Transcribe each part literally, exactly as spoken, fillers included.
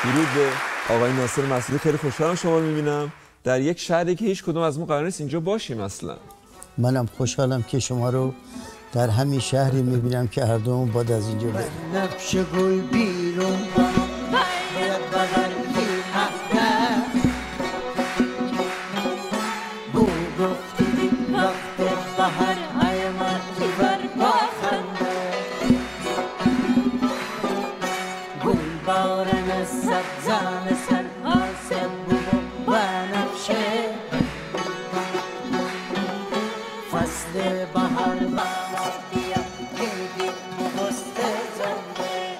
درود به آقای ناصر مسعودی. خیلی خوشحالم شما رو می‌بینم در یک شهری که هیچ کدوم از ما قرار نیست اینجا باشیم اصلا. منم خوشحالم که شما رو در همین شهری می‌بینم که هر دومون باید از اینجا بریم. نقش گل بیرون باید بغل بو گفتی وقت بهر ایمتی بر باخنده گل بارن سبزان سر حاسد بو بنفشه فصل بهر بامتی گیدی مست زنده.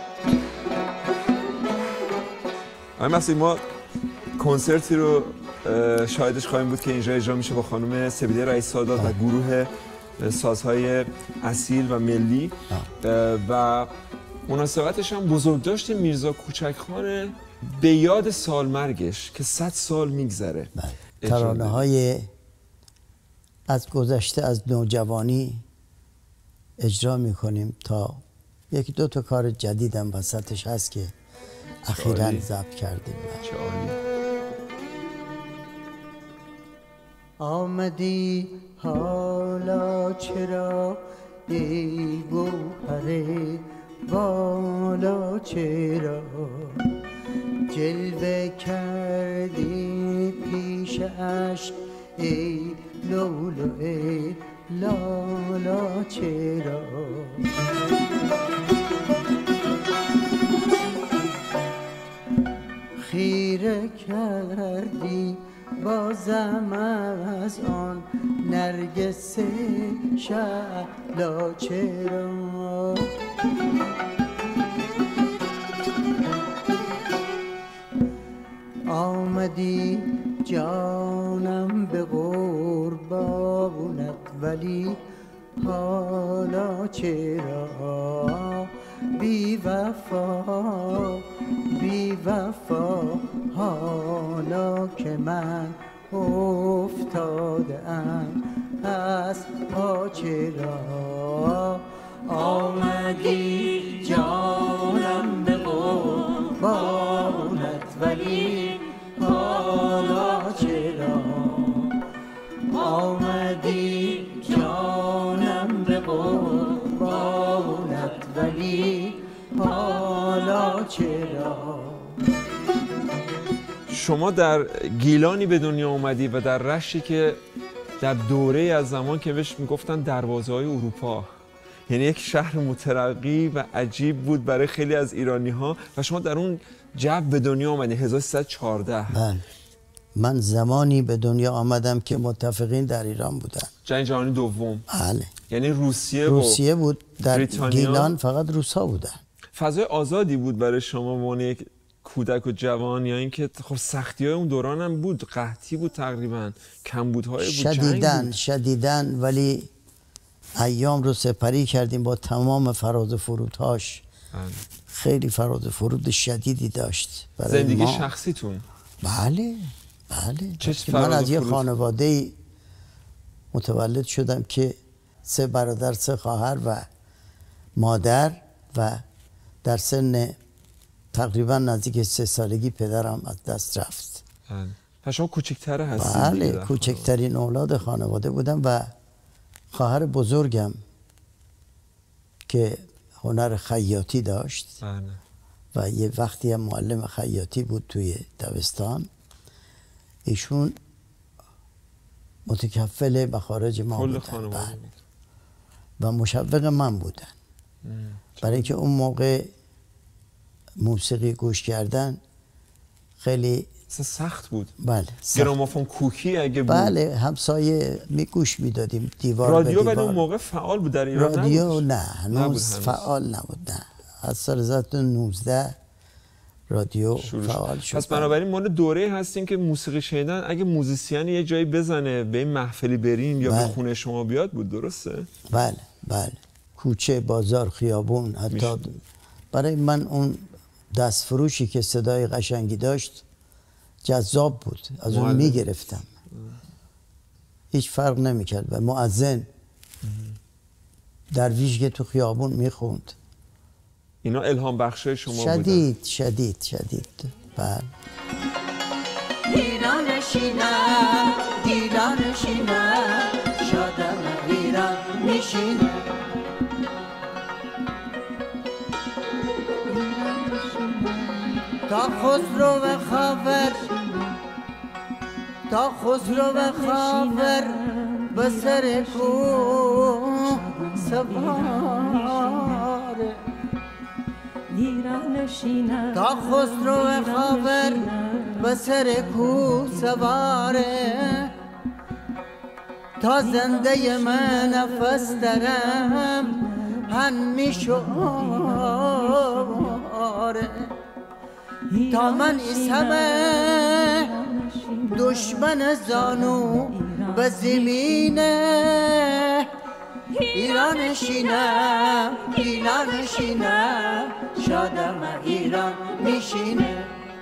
آقای مسعودی ما کنسرتی رو شاهدش خواهیم بود که اینجا اجرا میشه با خانم سپیده رئیس سادات و گروه سازهای اصیل و ملی و مناسبتش هم بزرگداشت میرزا کوچکخان به یاد سالمرگش که صد سال میگذره. ترانه های از گذشته از نوجوانی اجرا میکنیم تا یکی دو تا کار جدیدم وسطش هست که اخیراً ضبط کردیم. چه عالی. آمدی حالا چرا ای گوهر بالا چرا جلوه کردی پیشش ای لولو ای لالا چرا خیره کردی بازم از آن نرگس شعلا چرا آمدی جانم به قربانت ولی حالا چرا بی وفا بی وفا حالا که من افتاده ام از پا چرا آمدی جانم به قربانت ولی حالا چرا آمدی جانم به قربانت ولی حالا چرا. شما در گیلانی به دنیا اومدی و در رشتی که در دوره از زمان که بهش میگفتن دروازه های اروپا، یعنی یک شهر مترقی و عجیب بود برای خیلی از ایرانی ها و شما در اون جو به دنیا اومدی هزار و سیصد و چهارده. بله من زمانی به دنیا آمدم که متفقین در ایران بودن. جنگ جهانی دوم. بله یعنی روسیه روسیه بود در بریتانیا. گیلان فقط روسا بودن. فضای آزادی بود برای شما به عنوان یک کودک و جوان یا اینکه خب سختی‌های اون دوران هم بود، قحطی بود تقریبا، کمبودهای بود، شدیداً بود. شدیداً ولی ایام رو سپری کردیم با تمام فراز و فرودهاش. خیلی فراز و فرود شدیدی داشت برای زندگی ما. شخصیتون؟ بله بله من از یه خانواده متولد شدم که سه برادر سه خواهر و مادر و در سن تقریبا نزدیک سه سالگی پدرم از دست رفت. بله شما کوچکتره هستید؟ بله کوچکترین اولاد خانواده بودم و خواهر بزرگم که هنر خیاطی داشت بله. و یه وقتی هم معلم خیاطی بود توی دبستان، ایشون متکفل مخارج ما بودن بله. و مشوق من بودن ام. برای اینکه اون موقع موسیقی گوش کردن خیلی سخت بود. بله گرامافون کوکی اگه بود بله همسایه می گوش میدادیم دیوار رادیو. به دیوار. اون موقع فعال بود در ایران؟ رادیو نبود. نه هنوز, هنوز فعال نبود. نه از سال هزار و نوزده رادیو فعال شد. پس بنابراین ما دوره هستیم که موسیقی شنیدن اگه موزیسیانی یه جایی بزنه به این محفلی بریم یا بله. به خونه شما بیاد بود. درسته؟ بله بله کوچه بازار خیابون حتی میشه. برای من اون دستفروشی که صدای قشنگی داشت جذاب بود، از اون میگرفتم، هیچ فرق نمیکرد. و مؤذن درویش که تو خیابون میخوند، اینا الهام بخشای شما شدید بودن. شدید شدید بله ایران شینم ایران شینم شادم ایران میشینم تا خسرو و خاور تا خسرو و خاور به سر کوه سواره تا خسرو و خاور به سر کوه سواره تا زنده من نفس درم هن میشواره تا من اسمه دشمن زانو به زمینه ایران شینم ایران شینم شادم ایران میشینه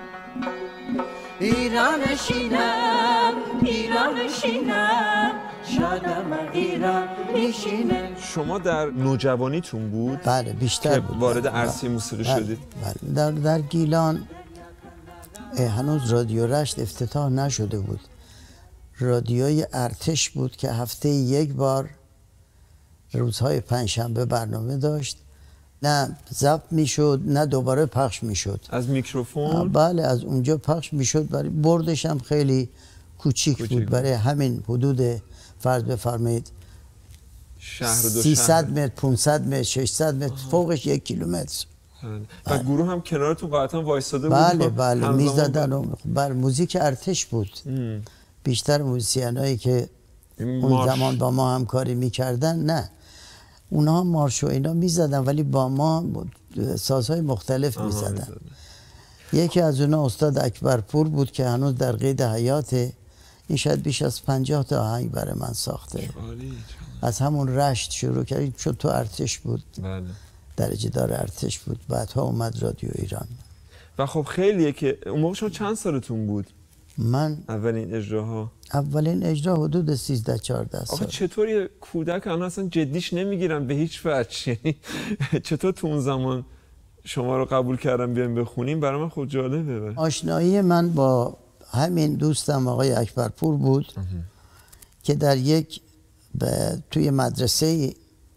ایران شینم ایران شینم شادم ایران میشینه. شما در نوجوانیتون بود؟ بله بیشتر بود وارد عرصه موسیقی بله. شدید؟ بله. در, در گیلان هنوز رادیو رشت افتتاح نشده بود. رادیوی ارتش بود که هفته یک بار روزهای پنجشنبه برنامه داشت، نه ضبط میشد نه دوباره پخش میشد. از میکروفون؟ بله از اونجا پخش میشد. برای بردش هم خیلی کوچیک, کوچیک بود. برای همین حدود فرض بفرمایید شهر دو سیصد متر پانصد متر ششصد متر فوقش یک کیلومتر. و گروه هم کنارتون قاعدتا وایساده بود؟ بله بله میزدن و بر موزیک ارتش بود. ام. بیشتر موزیسینایی که اون زمان با ما همکاری میکردن نه اونها مارش و اینا میزدن ولی با ما سازهای مختلف میزدن. یکی از اونها استاد اکبرپور بود که هنوز در قید حیاته. این شاید بیش از پنجاه تا آهنگ برای من ساخته. از همون رشت شروع کردیم چون تو ارتش بود. بله. درجه دار ارتش بود. بعدها اومد رادیو ایران. و خب خیلیه که اون موقع شما چند سالتون بود؟ من اولین اجراها اولین اجرا حدود سیزده چهارده سال. آخه چطور یه کودک الان اصلا جدیش نمیگیرن به هیچ وجه؟ یعنی چطور تو اون زمان شما رو قبول کردم بیایم بخونیم؟ برای من خود جالبه. آشنایی من با همین دوستم آقای اکبرپور بود اه. که در یک توی مدرسه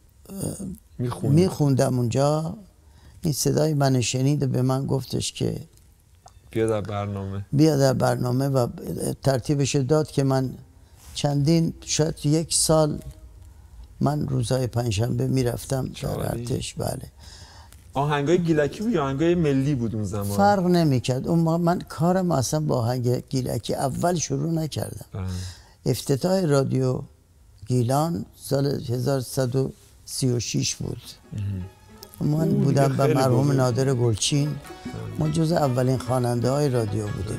میخوندم اونجا. این صدای من شنید به من گفتش که بیا در برنامه بیا در برنامه و ترتیبش داد که من چندین شاید یک سال من روزهای پنجشنبه میرفتم در ارتش. بله. آهنگای گیلکی بود یا آهنگای ملی بود اون زمان؟ فرق نمیکرد. اون من کارم اصلا با آهنگ گیلکی اول شروع نکردم. بله. افتتاح رادیو گیلان سال هزار و سیصد و سی و شش بود. من بودم با مرحوم نادر گلچین. ما جز اولین خواننده های رادیو بودیم.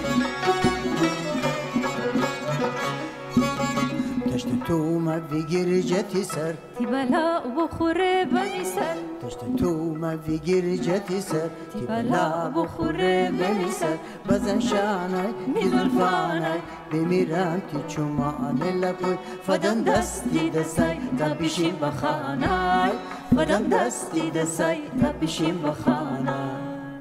تشت تو ما بگیر جتی سر تی بلا بخوره بنی سر تشت تو ما بگیر جتی سر تی بلا بخوره بنی سر بزن شانای میزلفانای بمیرم تی چومان لپوی فدان دستی دسای تا بیشیم بخانای فدان دستی دسای تا بیشیم بخانای.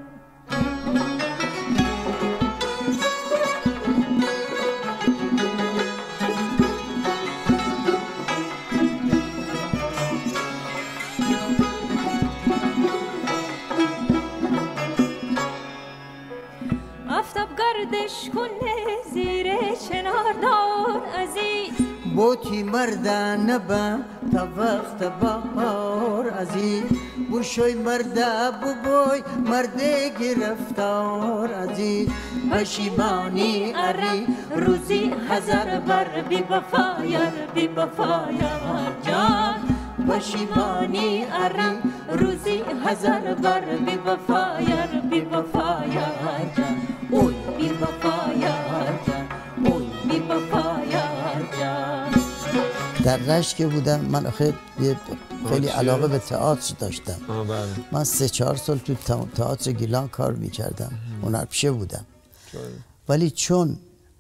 آفتاب گردش کنه زیر چناردار عزیز بوتی مردان نبا تا وقت بهار عزیز بوشوی مرده بوبوی مرده گرفتار عزیز پشیمانی اری روزی هزار بر بی وفایر بی وفایر جان پشیمانی اری روزی هزار بر بی وفایر بی وفایر جان اوی بی وفایر جان اوی بی وفایر جان. در رشت که بودم من خیلی خیلی علاقه به تئاتر داشتم. من سه چهار سال تو تئاتر گیلان کار میکردم. هنرپیشه بودم. ولی چون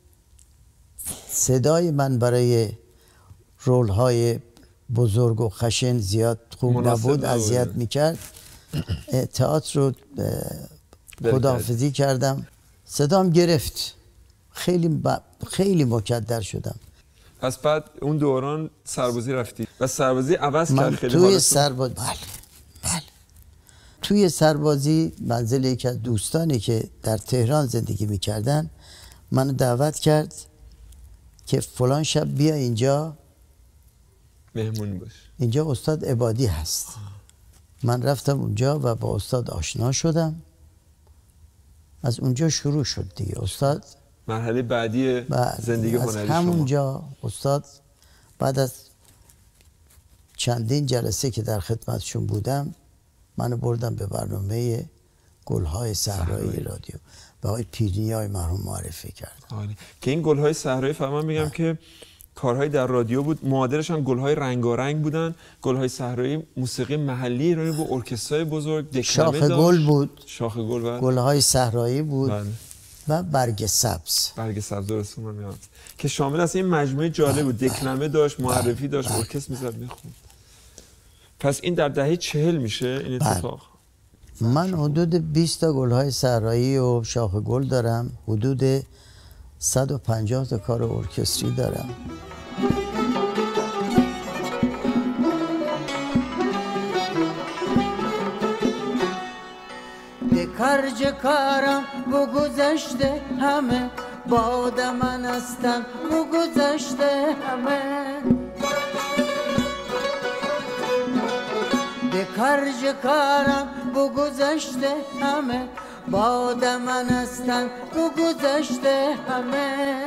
صدای من برای رول های بزرگ و خشن زیاد خوب نبود اذیت میکرد، تئاتر رو خداحافظی کردم صدام گرفت، خیلی ب... خیلی مکدر شدم. پس بعد اون دوران سربازی رفتی و سربازی عوض کرد خیلی توی سربازی بله بله توی سربازی منزل یکی از دوستانی که در تهران زندگی میکردن منو دعوت کرد که فلان شب بیا اینجا مهمون باش، اینجا استاد عبادی هست. من رفتم اونجا و با استاد آشنا شدم. از اونجا شروع شد دیگه استاد مرحله بعدی زندگی هنری شما. از همونجا استاد بعد از چندین جلسه که در خدمتشون بودم منو بردم به برنامه گلهای صحرایی رادیو و آقای پیرنیای مرحوم معرفی کردم. آلی. که این گلهای صحرایی فهمم بگم که کارهای در رادیو بود، معادلش هم گلهای رنگارنگ بودن. گلهای صحرایی موسیقی محلی ایرانی بود، ارکسترای بزرگ، دکلمه شاخ داشت. گل بود، شاخ گل بود، گلهای صحرایی بود بله. و برگ سبز. برگ سبز درست میاد که شامل از این مجموعه جالب بود، دکلمه داشت، معرفی داشت، ارکستر میزد میخوند. پس این در دهه چهل میشه این اتفاق. من حدود بیست تا گلهای صحرایی و شاخ گل دارم، حدود صد و پنجاه تا کار ارکستری دارم. کرج کارم بگذشته همه، باد من هستم بگذشته همه. به کرج کارم بگذشته همه، باد من هستم بگذشته همه.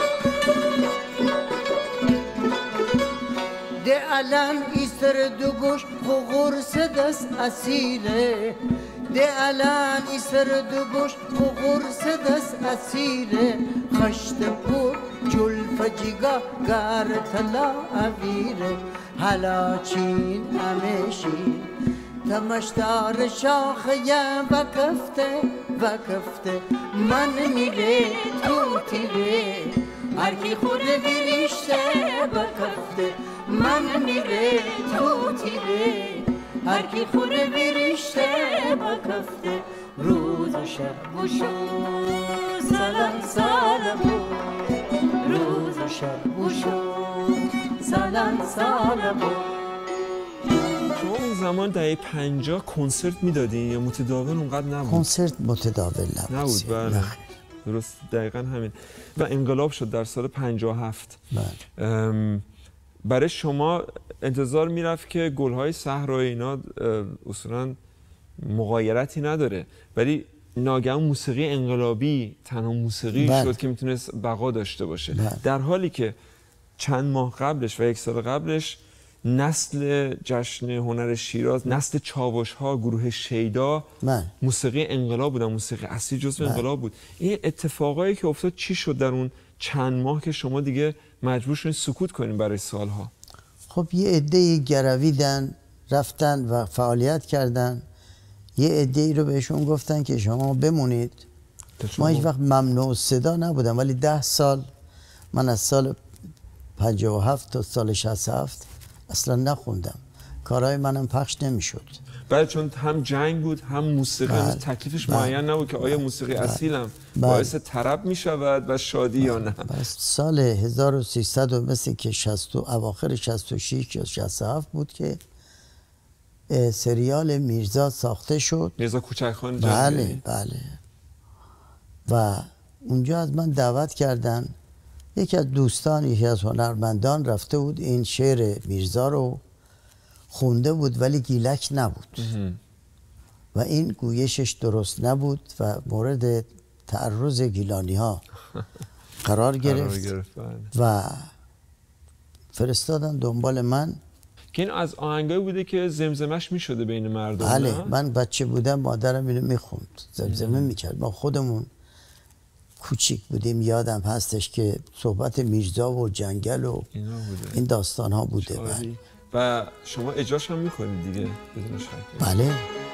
ده الان ایستر دو گوش خوغور سدس اسیره، ده الان ایستر دو گوش خوغور سدس اسیره. خشت پور جلف جیگا گار تلا اویره، حالا چین همیشی تمشتار شاخه وقفته وقفته. من میره تو تیره هر کی خود بریشته وقفته. من میره تو تیره هر کی خود بریشته وقفته. روز و شب و شو سلام سلام، روز و شب و شو سلام سلام. شما اون زمان دهه پنجاه کنسرت میدادین یا متداول اونقدر نبود؟ کنسرت متداول نبود. نبود بله. درست دقیقاً همین. و انقلاب شد در سال پنجاه و هفت. بله. برای شما انتظار میرفت که گلهای صحرایی اینا اصولاً مغایرتی نداره، ولی ناگهان موسیقی انقلابی تنها موسیقی بله. شد که میتونست بقا داشته باشه. بله. در حالی که چند ماه قبلش و یک سال قبلش نسل جشن هنر شیراز، نسل چاوش ها، گروه شیدا بله. موسیقی انقلاب بودن، موسیقی اصلی جزو بله. انقلاب بود. این اتفاقایی که افتاد چی شد در اون چند ماه که شما دیگه مجبور شدین سکوت کنین برای سالها؟ خب یه عده‌ای گرویدن رفتن و فعالیت کردن، یه عده‌ای رو بهشون گفتن که شما بمونید. ما هیچ وقت ممنوع صدا نبودم، ولی ده سال من از سال پنجاه و هفت تا سال شصت و هفت اصلا نخوندم، کارهای منم پخش نمیشد. بله، چون هم جنگ بود هم موسیقی. بله. تکلیفش بله. معین نبود که آیا موسیقی بله. اصیلم بله. باعث طرب می شود و شادی بله. یا نه. سال هزار و سیصد و مثل که شصت اواخر شصت و شش یا شصت و هفت بود که سریال میرزا ساخته شد. میرزا کوچکخان جنگی. بله بله. و اونجا از من دعوت کردن، یکی از دوستان، یکی از هنرمندان رفته بود این شعر میرزا رو خونده بود ولی گیلک نبود و این گویشش درست نبود و مورد تعرض گیلانی ها قرار گرفت و فرستادن دنبال من. که این از آهنگایی بوده که زمزمش می شده بین مردم. بله نه؟ من بچه بودم مادرم اینو میخوند، زمزمه میکرد. ما خودمون کوچیک بودیم، یادم هستش که صحبت میرزا و جنگل و این داستان ها بوده. بله. و شما اجراش هم میکنید دیگه بدون شک؟ بله.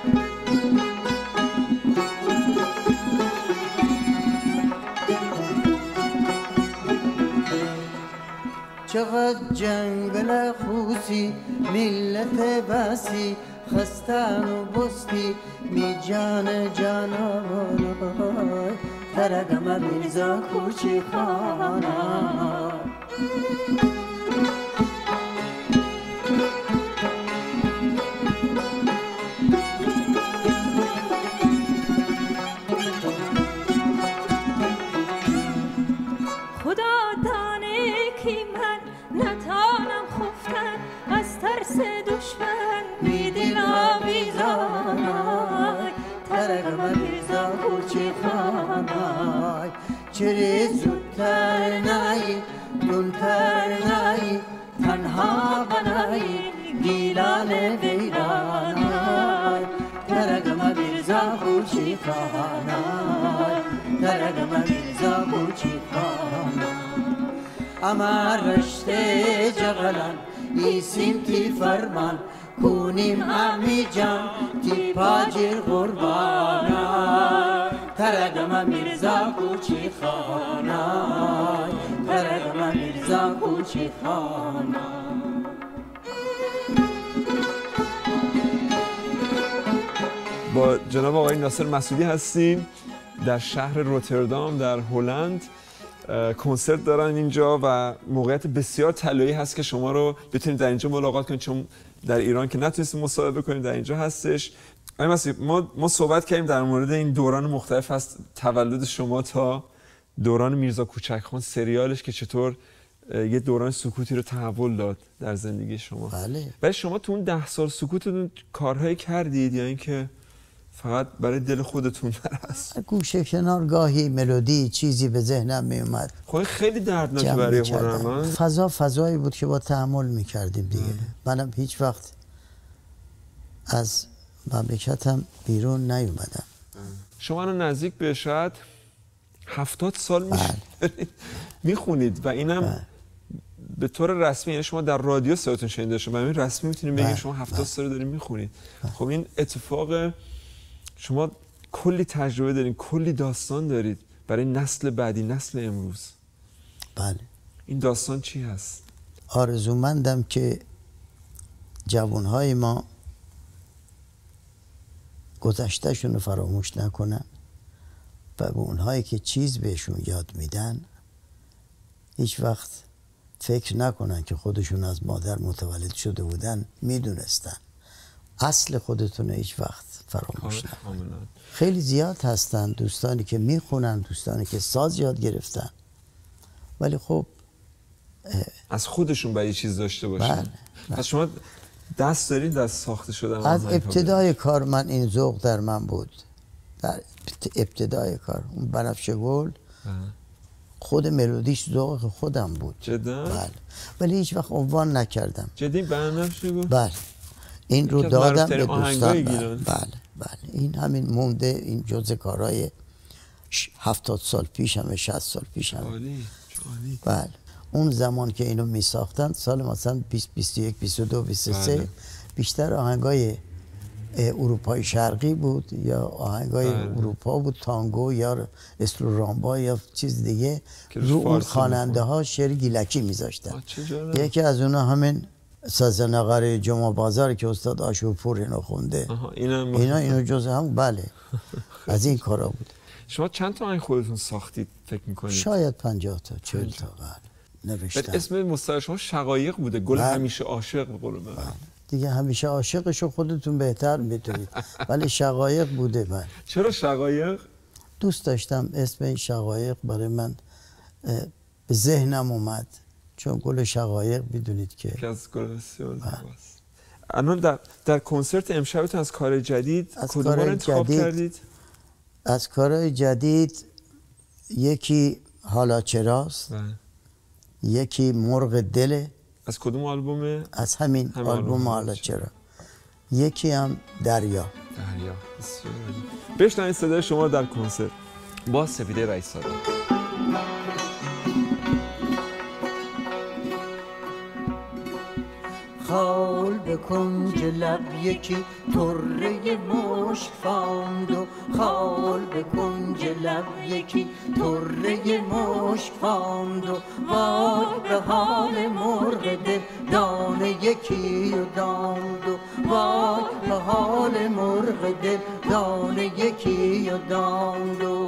چقدر جنگل خوسی ملت بسی، خستن و بستی می جان جانان. ترگم میرزا کوچی خانه چری زودتر نایی دونتر نایی تنها بنایی گیلان ویرانای ترگم میرزا کوچی خانای ترگم میرزا کوچی خانای اما رشته جغلان ایسیم تی فرمان کونیم امی جان تی پاجر قربانای ترگم میرزا کوچی خانای ترگم میرزا کوچی خانای با جناب آقای ناصر مسعودی هستیم در شهر روتردام در هلند. کنسرت دارن اینجا و موقعیت بسیار طلایی هست که شما رو بتونید در اینجا ملاقات کنید، چون در ایران که نتونستید مصاحبه کنید در اینجا هستش. آقای مسعودی ما ما صحبت کردیم در مورد این دوران مختلف از تولد شما تا دوران میرزا کوچکخان سریالش که چطور یه دوران سکوتی رو تحول داد در زندگی شما. بله. برای شما تو اون ده سال سکوتتون کارهایی کردید یا اینکه فقط برای دل خودتون هست؟ گوشه کنار گاهی ملودی چیزی به ذهنم می اومد. خب خیلی دردناکه برای هنرمند. فضا فضایی بود که با تحمل میکردیم دیگه. منم هیچ وقت از مملکتم بیرون نیومدم. شما رو نزدیک به شاید هفتاد سال میشه میخونید و اینم بله. به طور رسمی، یعنی شما در رادیو صداتون شنیده شد، این رسمی میتونیم بگیم شما هفتاد سال دارید میخونید. خب این اتفاق، شما کلی تجربه دارید، کلی داستان دارید برای نسل بعدی، نسل امروز. بله. این داستان چی هست؟ آرزومندم که جوانهای ما گذشتهشون رو فراموش نکنن و به اونهایی که چیز بهشون یاد میدن هیچ وقت فکر نکنن که خودشون از مادر متولد شده بودن، میدونستن. اصل خودتون هیچ وقت فراموش نکنن. خیلی زیاد هستن دوستانی که میخونن، دوستانی که ساز یاد گرفتن، ولی خب از خودشون باید چیز داشته باشن. بله. پس شما دست دارید از ساخته شدن؟ از ابتدای کار من این ذوق در من بود. در ابتدای کار اون بنفشه گل خود ملودیش ذوق خودم بود. جدا؟ بله. ولی هیچ وقت عنوان نکردم. جدی بنفشه گل؟ بله. این رو دادم به دوستان. بله. بله بله. این همین مونده، این جزء کارهای هفتاد سال پیش همه، شصت سال پیش همه. عالی. عالی. بله. اون زمان که اینو می ساختن سال مثلا بیست، بیست و یک، بیست و دو، بیست و سه بله. بیشتر آهنگای اروپای شرقی بود یا آهنگای بله. اروپا بود، تانگو یا استرورامبا یا چیز دیگه. رو اون خواننده ها شعر گیلکی میذاشتن. یکی از اونها همین سازنقر جمعه بازار که استاد آشورپور اینو خونده. اینا اینا اینو جزء هم بله از این کارا بود. شما چند تا آهنگ خودتون ساختید فکر میکنید؟ شاید پنجاه تا، چهل تا بله. نوشتم. اسم مستعار شما شقایق بوده، گل بله. همیشه عاشق قول من. بله. دیگه همیشه عاشقشو خودتون بهتر میدونید، ولی شقایق بوده. بله. چرا شقایق؟ دوست داشتم اسم این شقایق برای من به ذهنم اومد، چون گل شقایق بدونید که که از گل بسیار زیباست. الان در در کنسرت امشبتون از کار جدید کدوم رو انتخاب کردید؟ از کارهای جدید یکی حالا چراست، یکی مرغ دله. از کدوم آلبومه؟ از همین آلبوم حالا چرا. یکی هم دریا. دریا. بسیار عالی. بشنوید صدای شما در کنسرت با سپیده رئیس‌زاده. خال به کنج لب یکی طره مشک فاند و خال به کنج لب یکی طره مشک فاند و وای به حال مرغ دل دانه یکی و داند و وای به حال مرغ دل دانه یکی و داند و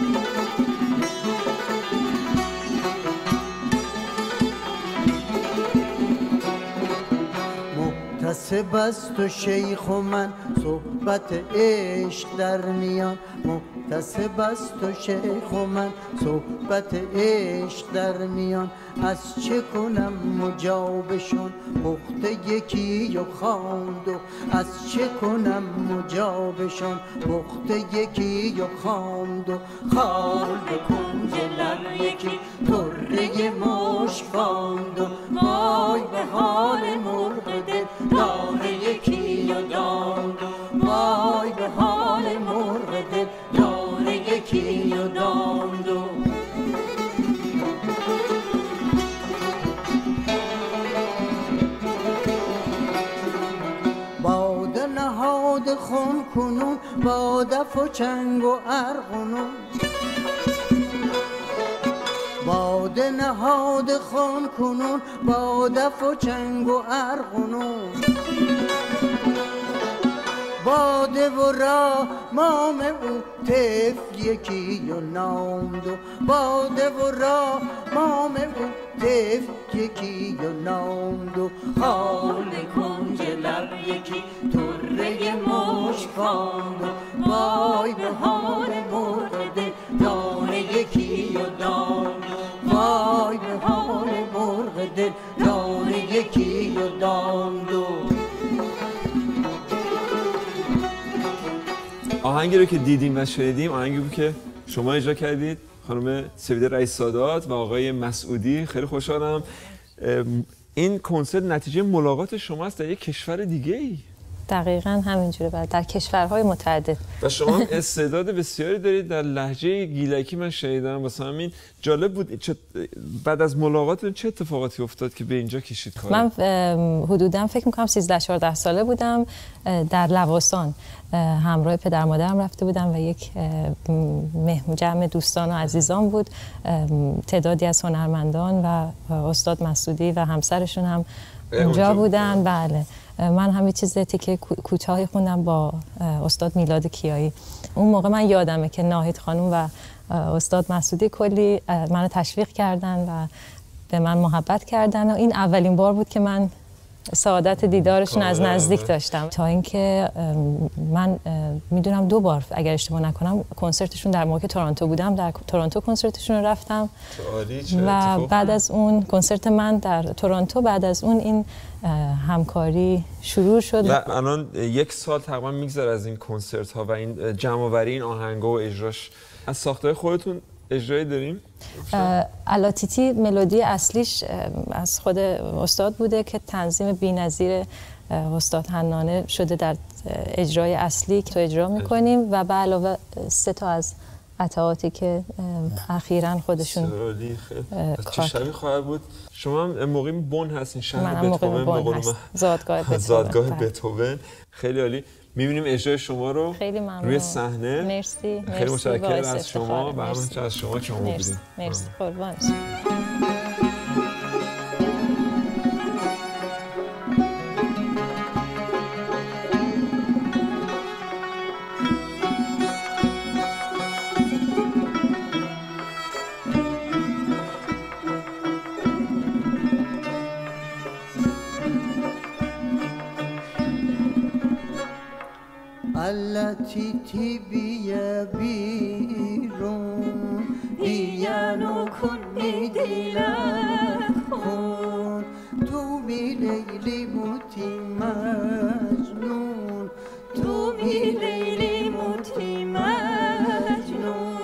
محتسب است و شیخ و من صحبت عشق در میان محتسب است و شیخ و من صحبت عشق در میان از چه کنم مجابشون پخته یکی و خواند و از چه کنم مجابشون پخته یکی و خواند و خال به کنج لب یکی طره مشک فاند و وای به حال مرغ دل دانه یکی و داند و وای به حال مرغ دل دانه یکی و داند و باده نهاد خون کنون با دف و چنگ و ارغنون باده نهاد خون کنون با دف و چنگ و ارغنون باده و راه مام او طفل یکی و نامد و باده و راه مام او طفل یکی و نامد و حال کنج لب یکی طره مشک فاند و وای به حال مرغ دل دانه یکی و داند و وای به حال مرغ دل دانه یکی و داند و آهنگی رو که دیدیم و شنیدیم آهنگی بود که شما اجرا کردید خانم سپیده رئیس سادات و آقای مسعودی. خیلی خوشحالم. این کنسرت نتیجه ملاقات شما است در یک کشور دیگه ای؟ دقیقاً همینجوره بعد در کشورهای متعدد. و شما استعداد بسیاری دارید در لهجه گیلکی من شنیدم، واسه همین جالب بود. بعد از ملاقاتتون چه اتفاقاتی افتاد که به اینجا کشید کار؟ من حدوداً فکر می‌کنم سیزده چهارده ساله بودم، در لواسان همراه پدر مادرم رفته بودم و یک جمع دوستان و عزیزان بود، تعدادی از هنرمندان و استاد مسعودی و همسرشون هم اونجا بودن. بله، من هم یه چیز تیکه کوتاهی خوندم با استاد میلاد کیایی. اون موقع من یادمه که ناهید خانم و استاد مسعودی کلی منو تشویق کردن و به من محبت کردن و این اولین بار بود که من سعادت دیدارشون از نزدیک داشتم. تا اینکه من میدونم دو بار اگر اشتباه نکنم کنسرتشون در موقع تورنتو بودم، در تورنتو کنسرتشون رو رفتم و بعد از اون کنسرت من در تورنتو، بعد از اون این همکاری شروع شد. و الان یک سال تقریبا میگذره از این کنسرت ها و این جمع آوری این آهنگا و اجراش. از ساختای خودتون اجرایی داریم؟ الاتیتی ملودی اصلیش از خود استاد بوده که تنظیم بی‌نظیر استاد حنانه شده در اجرای اصلی که تو اجرا میکنیم و به علاوه سه تا از قطعاتی که اخیراً خودشون چه شبی خواهد بود. شما هم موقعی بن هستین، شهر بتهوون، بن هست. زادگاه بتهوون. زادگاه بتهوون. خیلی عالی. می‌بینیم اجرای شما رو روی صحنه. مرسی. خیلی متشکرم از شما و همچنین از شما که ما بودیم. مرسی. قربان. الاتیتی بیا بیرون بیا نو کن می دیلت خون تو می لیلی موتی مجنون تو می لیلی موتی مجنون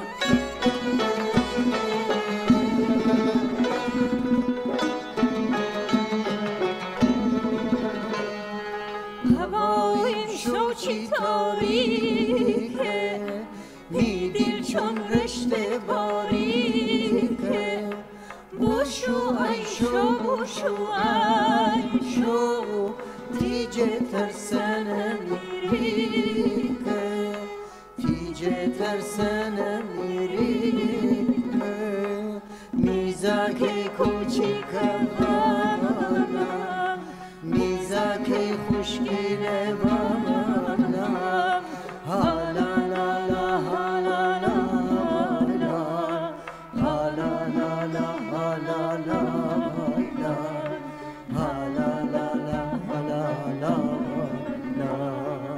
چی تاریکه می دل چون رشته باریکه بشو ای شو شو ای شو تیجه ترسن میری که تیجه ترسن میری که میزاکی کوچیک بانم میزاکی خوشگیل بانم حالا لا لا حالا لا لا حالا لا لا حالا لا لا حالا لا لا حالا لا لا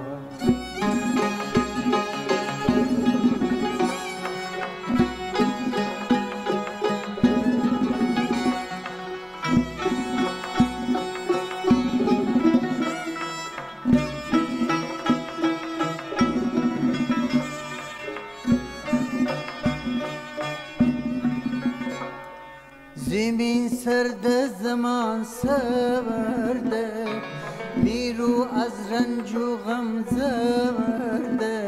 زمین سرد زمان سورده نیرو از رنج و غم زورده